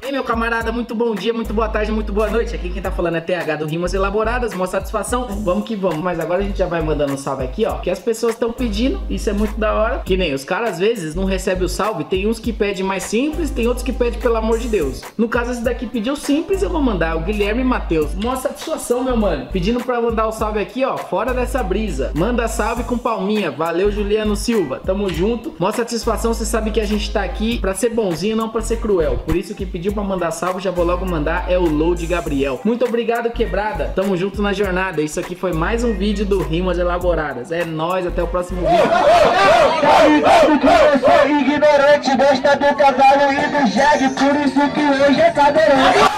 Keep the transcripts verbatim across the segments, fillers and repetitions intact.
Ei, meu camarada, muito bom dia, muito boa tarde, muito boa noite. Aqui quem tá falando é T H do Rimas Elaboradas, uma satisfação, vamos que vamos. Mas agora a gente já vai mandando um salve aqui, ó, que as pessoas estão pedindo, isso é muito da hora. Que nem os caras às vezes não recebem o salve, tem uns que pedem mais simples, tem outros que pedem pelo amor de Deus. No caso esse daqui pediu simples, eu vou mandar, o Guilherme Matheus. Uma satisfação, meu mano, pedindo pra mandar o salve aqui, ó, fora dessa brisa. Manda salve com palminha, valeu Juliano Silva, tamo junto. Mó satisfação, você sabe que a gente tá aqui pra ser bonzinho, não pra ser cruel. Por isso que pediu pra mandar salve, já vou logo mandar, é o Load Gabriel. Muito obrigado, quebrada, tamo junto na jornada. Isso aqui foi mais um vídeo do Rimas Elaboradas. É nóis, até o próximo vídeo. Eu sou ignorante, gosta do cavalo e do jegue, por isso que hoje é cadeirante.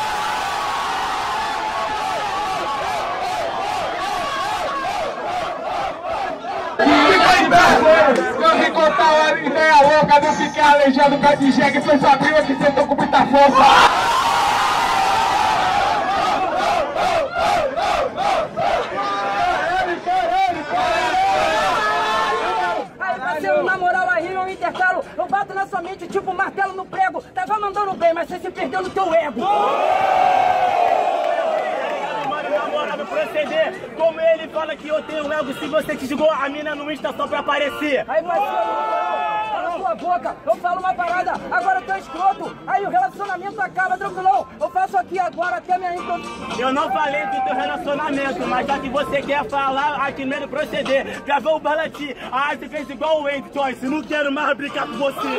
Eu vim contar uma ideia louca, não fiquei aleijado com a de jegue, foi sua prima que sentou com muita força. Na moral, aí eu intercalo, eu bato na sua mente tipo um martelo no prego. Tava mandando bem, mas você se perdeu no teu ego. Mano, na moral, no proceder, como ele fala que eu tenho ego, se você te jogou a mina no Insta só pra aparecer. Aí parceiro, cala a sua boca, eu falo uma parada, agora eu tô escroto. Aí o relacionamento acaba, tranquilão. Eu faço aqui agora até minha introdução. Eu não falei do teu relacionamento, mas já que você quer falar aqui mesmo proceder, gravou o balati, ah, você fez igual o Andy Choice, não quero mais brincar com você.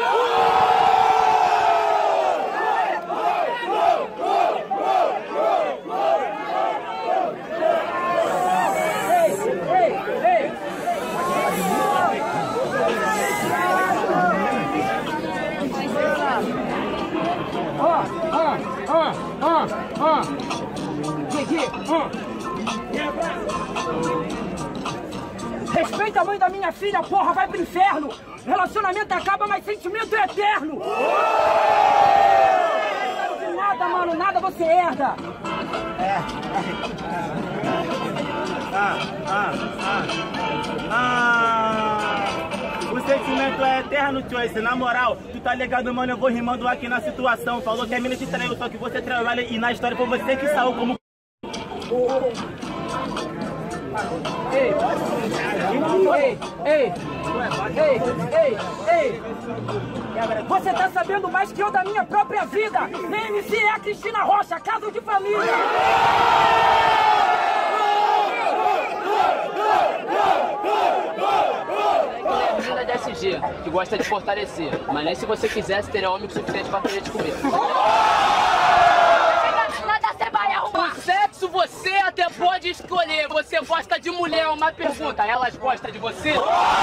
Respeita a mãe da minha filha, porra, vai pro inferno. Relacionamento acaba, mas sentimento é eterno. De nada, mano, nada você herda. Ah, ah, ah, ah. O sentimento é eterno, Choice. Na moral, tu tá ligado, mano? Eu vou rimando aqui na situação. Falou que a mina te traiu, só que você trabalha e na história foi você que saiu como. Ei, ei, ei, ei, ei, ei. Você tá sabendo mais que eu da minha própria vida. M C é a Cristina Rocha, caso de família. Da S G, que gosta de fortalecer, mas nem se você quisesse teria homem suficiente pra querer te comer. Nada você vai arrumar. O sexo você até pode escolher. Você gosta de mulher? Uma pergunta, elas gostam de você?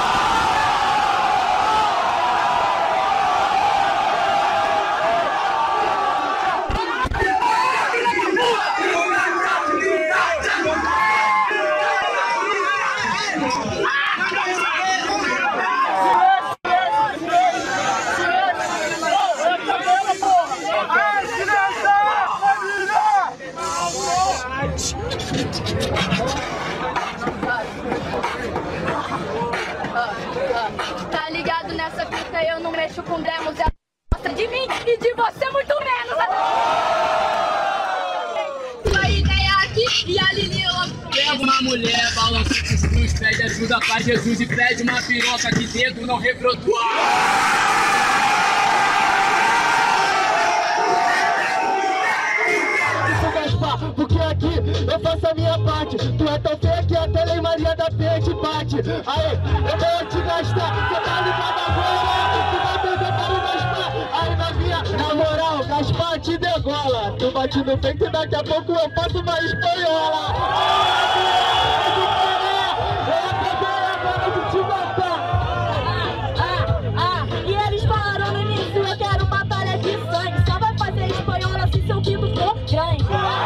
Tá ligado nessa fita, eu não mexo com demos. Ela gosta de mim e de você muito menos. Sua ideia aqui e a Lili logo. Pega uma mulher, balança os cruz, pede ajuda pra Jesus e pede uma piroca que dedo não rebrotou. Porque aqui eu faço a minha parte. Tu é tão feia que até Lei Maria da Penha te bate. Aí, eu vou te gastar. Cê tá ligado agora? Tu vai beber para o Gaspar. Aí na minha, na moral, Gaspar te degola. Tu bate no peito e daqui a pouco eu faço uma espanhola. Eu acabei agora de te matar. Ah, ah, e eles falaram no início, eu quero batalha de sangue. Só vai fazer espanhola se seu pinto for grande.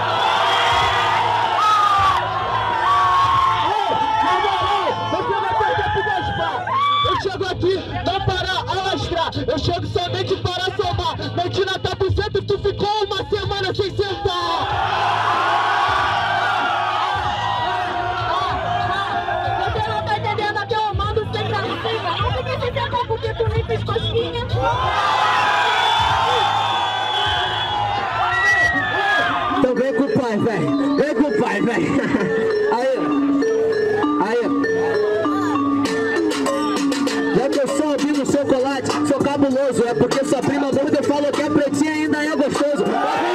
Eu chego aqui, não para alastrar. Eu chego somente para somar. Meti na top cento e tu ficou uma semana sem sentar. Você não tá entendendo a que eu mando sem gracinha. Não fica sem tempo porque tu nem fez cosquinha. pai, velho. Vem com o pai, velho. Aí, aí. Já que eu sou ouvindo chocolate, sou cabuloso. É porque sua prima gorda falou que a pretinha ainda é gostoso.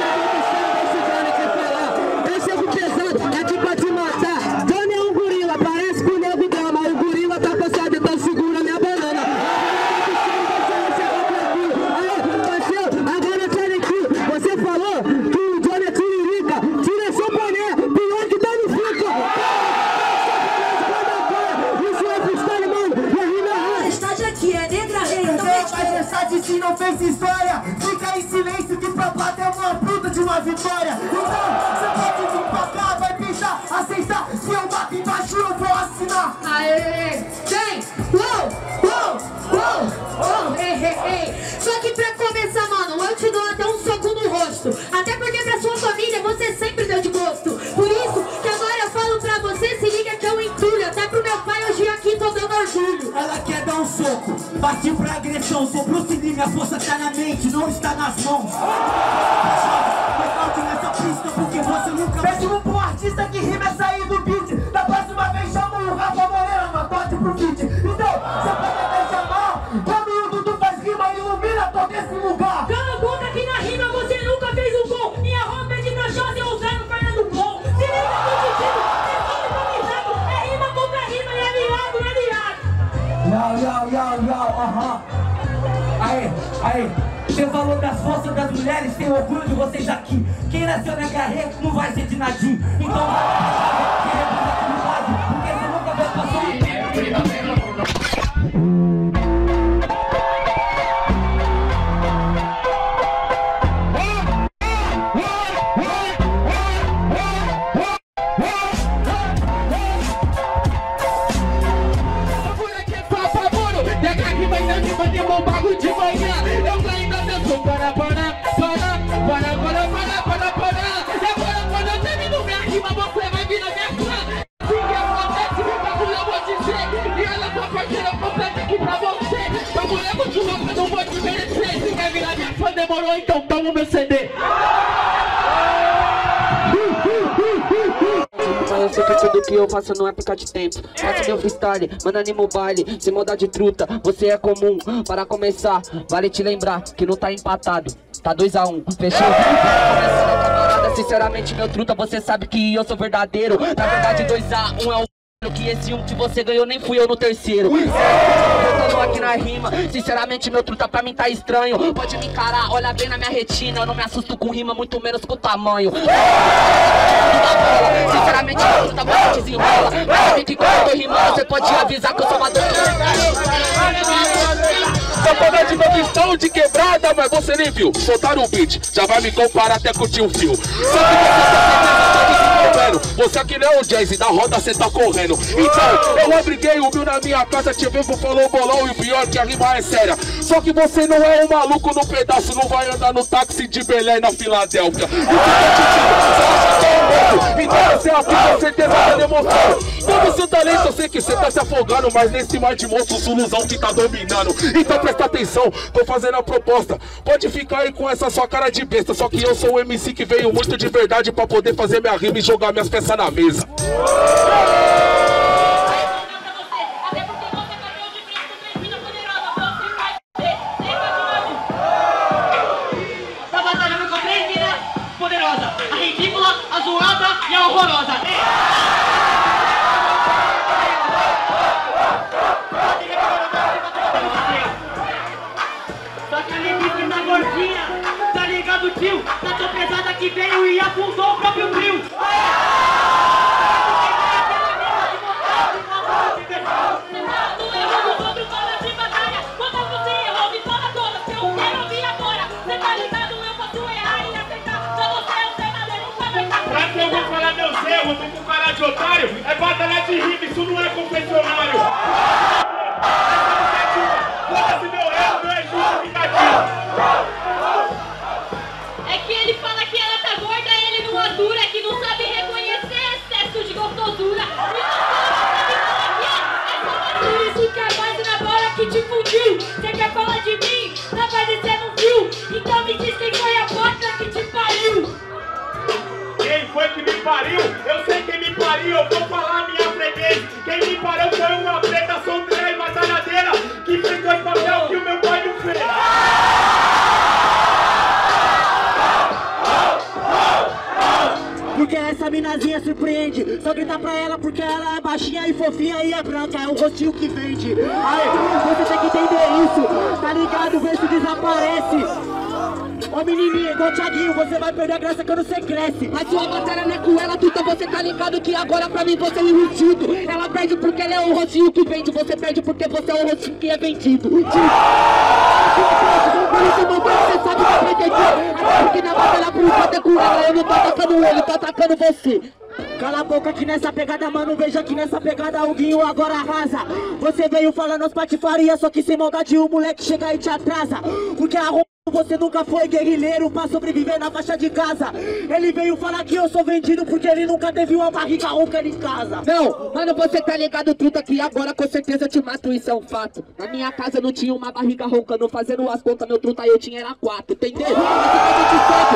Eu chego pesado, é tipo pra te matar. Johnny é um gorila, parece com o nego drama. O gorila tá passado, então segura minha banana. Aí, parceiro, agora sai daqui. Você falou que o Johnny é tiririca. Tira seu boné, pior que tá no fico. Isso é freestyle, mano. E a rima é Estádio aqui é negra rei, então vai deixar de si, não fez história. Fica em silêncio que pra plateia é uma puta de uma vitória. Então, você pode vir pra cá, vai pensar, aceitar. Se eu bato embaixo, eu vou assinar. Aê, vem! Uou, uou, uou, uou, ei, ei, ei. Só que pra começar, mano, eu te dou até um soco no rosto. Até porque pra sua família você sempre deu de gosto. Por isso que agora eu falo pra você, se liga que eu entulho. Até pro meu pai hoje aqui tô dando orgulho. Ela quer dar um soco, partir pra agressão. Sou Bruce Lee, minha força tá na mente, não está nas mãos. Nocaute nessa pista porque você nunca... Péssimo pro artista que rima é sair do beat. Da próxima vez chama o Rafa Moreira, uma toque pro feat. Então, você pode até chamar. Quando o Dudu faz rima, ilumina todo esse lugar. Cala a boca que na rima você nunca fez um gol. Minha roupa é de cachaça e eu usando Fernando Bom. Se liga no destino, é só improvisado. É rima contra rima, é viado, é viado. Yau, yau, yau, yau, aham. Aí, aí, você falou das forças das mulheres, tem orgulho de vocês aqui. Quem nasceu na carreira não vai ser de Nadim. Então vai querer oportunidade, porque você nunca vai passar um tempo. Demorou, então toma o meu C D. Mas eu sei que tudo que eu faço não é por causa de tempo. Faço meu freestyle, manda anima o baile. Sem mudar de truta, você é comum. Para começar, vale te lembrar que não tá empatado. Tá dois a um, fechou? Começando, camarada, sinceramente meu truta, você sabe que eu sou verdadeiro. Na verdade dois a um é o que esse um que você ganhou nem fui eu no terceiro. Voltando aqui na rima, sinceramente meu truta pra mim tá estranho. Pode me encarar, olha bem na minha retina. Eu não me assusto com rima, muito menos com o tamanho. Sinceramente meu truta você desenrola. Mas sabe que quando eu tô rimando você pode avisar que eu sou uma dor. Tô falando de novo, estão de quebrada, mas você nem viu. Soltaram o beat, já vai me comparar até com o tio Fio. Só que você tá desenvolvendo. Você aqui não é o jazz, na roda cê tá correndo. Então, eu obriguei o mil na minha casa, te vivo, falou bolão. E o pior que a rima é séria. Só que você não é um maluco no pedaço, não vai andar no táxi de Belém na Filadélfia. Então você é aqui, com certeza tá demonstrando todo o seu talento. Eu sei que você tá se afogando, mas nesse mar de monstro, o Zuluzão que tá dominando. Então presta atenção, tô fazendo a proposta. Pode ficar aí com essa sua cara de besta. Só que eu sou o M C que veio muito de verdade pra poder fazer minha rima e jogar minhas peças na mesa. Tá batalhando com três minas poderosas. A ridícula, a zoada e a horrorosa. Só que a Letícia tá gordinha, tá ligado, tio? Tá tão pesada que veio e afundou o próprio trio. Pra que eu vou falar meu Zé, eu tô com cara de otário. É batalha de rima, isso não é confessionário. Foda-se meu erro, não é justificativo. É que ele fala que ela tá gorda, ele não atura, é que não sabe reconhecer excesso de gostosura. Por isso que a base na bola que te fundiu. Você quer falar de mim? Na base cê não viu. Então me diz quem foi a bosta que te pariu. Quem foi pariu, eu sei quem me pariu, eu vou falar minha freguês. Quem me pariu foi uma preta solteira e batalhadeira que fez dois papel que o meu pai não fez. Porque essa minazinha surpreende. Só gritar pra ela porque ela é baixinha e fofinha e é branca. É o rostinho que vende. Aí, você tem que entender isso. Tá ligado? Vê se desaparece. Ô menininha, igual o Thiaguinho, você vai perder a graça quando você cresce. A sua batalha não é com ela, tuta, você tá ligado que agora pra mim você é enrustido. Ela perde porque ela é o rostinho que vende, você perde porque você é o rostinho que é vendido. Por isso, meu pai, você sabe que vai ter que... Até porque na batalha por enquanto é com ela, eu não tô atacando ele, tô atacando você. Cala a boca aqui nessa pegada, mano, veja que nessa pegada o Guinho agora arrasa. Você veio falando as patifarias, só que sem maldade o moleque chega e te atrasa. Porque a você nunca foi guerrilheiro pra sobreviver na faixa de casa. Ele veio falar que eu sou vendido porque ele nunca teve uma barriga rouca em casa. Não, mano, você tá ligado tudo aqui agora, com certeza eu te mato, isso é um fato. Na minha casa não tinha uma barriga roncando, fazendo as contas, meu truta eu tinha era quatro, entendeu? Mas a gente segue.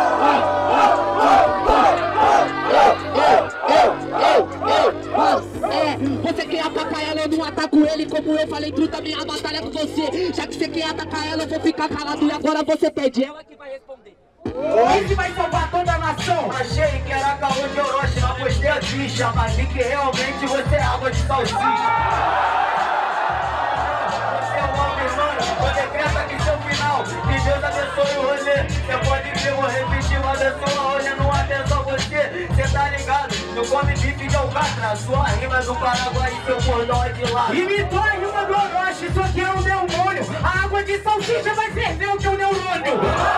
É, você quer atacar ela, eu não ataco ele. Como eu falei, truta, minha batalha é com você. Já que você quer atacar ela, eu vou ficar calado. E agora você pede, ela que vai responder. Esse vai salvar toda a nação. Achei que era caô de Orochi, não postei a ficha, mas vi que realmente você é água de salsicha. Você é um homem, mano, vou decreto aqui seu final. Que Deus abençoe o rolê. Você pode ver, vou repetir, mas abençoa hoje, não abençoa você. Cê tá ligado? Não come bife de alcatra. Sua rima do Paraguai e seu cordão é de lado. Imitou a rima do Orochi, isso aqui é um demônio. A água de salsicha vai ferver o teu neurônio.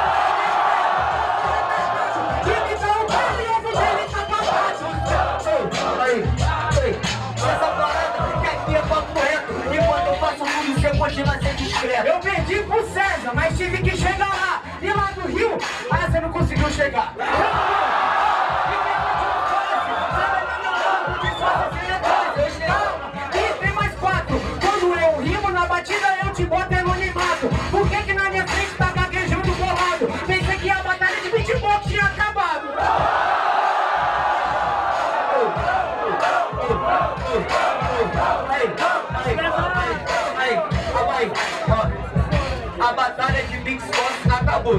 Essa parada que aqui é papo reto. E quando eu faço tudo, você continua sendo discreto. Eu perdi pro César, mas tive que chegar lá. E lá do Rio, ah, você não conseguiu chegar. E tem mais quatro. Quando eu rimo na batida, eu te boto anonimato. Por que que na minha frente tá gaguejando bolado? Pensei que a batalha de beatbox tinha acabado. A batalha de Big Boss acabou.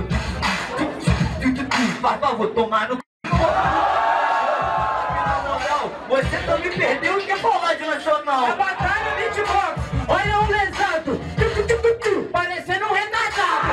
Por favor, tomar no c... Na moral, você também perdeu e quer falar de nacional. A batalha de beatbox, olha um lesado, parecendo um retardado.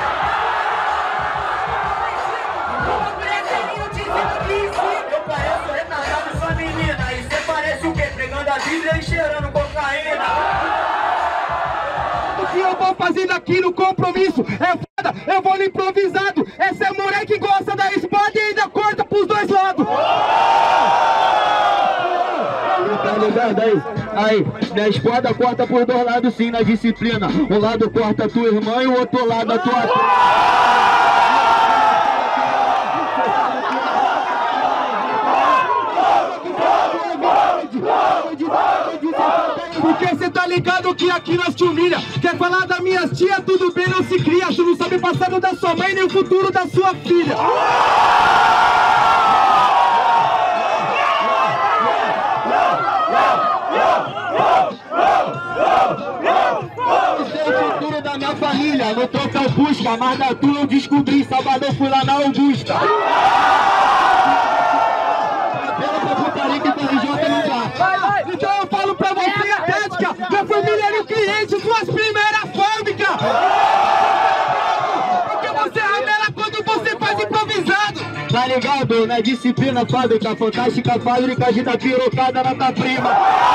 Eu pareço retardado, sua menina. E você parece o quê? Pregando a Bíblia e cheirando cocaína. O que eu vou fazendo aqui no compromisso é foda, eu vou no improvisado. Essa é mulher que gosta da espada e ainda corta pros dois lados. Tá ligado aí? Aí, minha espada corta por dois lados sim na disciplina. Um lado corta a tua irmã e o outro lado a tua... Porque cê tá ligado que aqui nós te humilha. Quer falar das minhas tia, tudo bem, não se cria. Tu não sabe o passado da sua mãe nem o futuro da sua filha. Sei o futuro da minha família. Não troca busca, mas da tua eu descobri. Salvador fui lá na Augusta. Então eu falo pra você, Atlética, minha família era o cliente, suas primeiras fábricas. Porque você ramela quando você faz improvisado. Tá ligado? Na disciplina, fábrica, fantástica fábrica de dar pirocada na tua prima.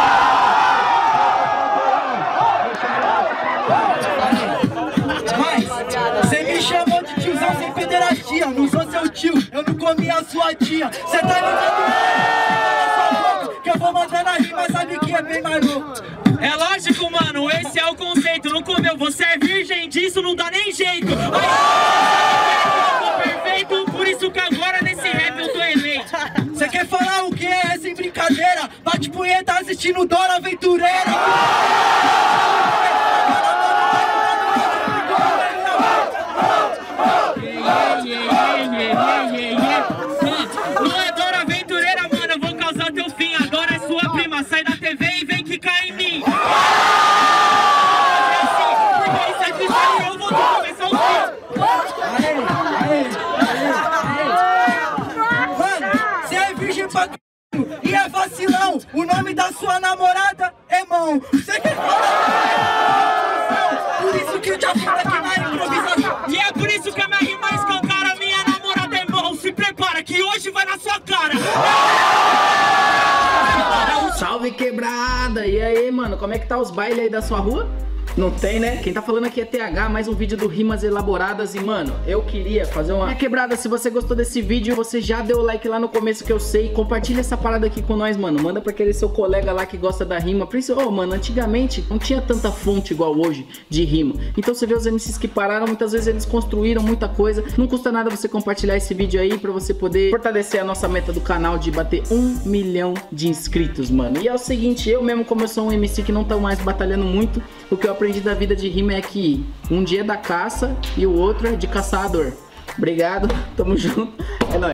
Mas, você me chamou de tiozão sem pederastia. Não sou seu tio, eu não comi a sua tia. Cê tá ligado? Que eu vou mandando a rima, sabe que é bem mais louco. É lógico, mano, esse é o conceito. Não comeu, você é virgem, disso não dá nem jeito. Mas eu tô perfeito, por isso que agora nesse rap eu tô eleito. Cê quer falar o que é sem brincadeira? Bate punheta assistindo Dora Aventureira. Não é Dora Aventureira, certo e é vacilão. O nome da sua namorada é mão. Você quer falar? Por isso que eu te afundo aqui na improvisação. E é por isso que a minha rima escancara. Minha namorada é mão. Se prepara que hoje vai na sua cara. Salve quebrada! E aí, mano, como é que tá os bailes aí da sua rua? Não tem, né? Quem tá falando aqui é T H, mais um vídeo do Rimas Elaboradas. E, mano, eu queria fazer uma... É, quebrada, se você gostou desse vídeo, você já deu o like lá no começo que eu sei. Compartilha essa parada aqui com nós, mano. Manda pra aquele seu colega lá que gosta da rima. Principalmente, oh, mano, antigamente não tinha tanta fonte igual hoje de rima. Então você vê os M Cs que pararam, muitas vezes eles construíram muita coisa. Não custa nada você compartilhar esse vídeo aí pra você poder fortalecer a nossa meta do canal de bater um milhão de inscritos, mano. E é o seguinte, eu mesmo, como eu sou um M C que não tô mais batalhando muito, o que eu aprendi da vida de rima é que um dia é da caça e o outro é de caçador. Obrigado, tamo junto.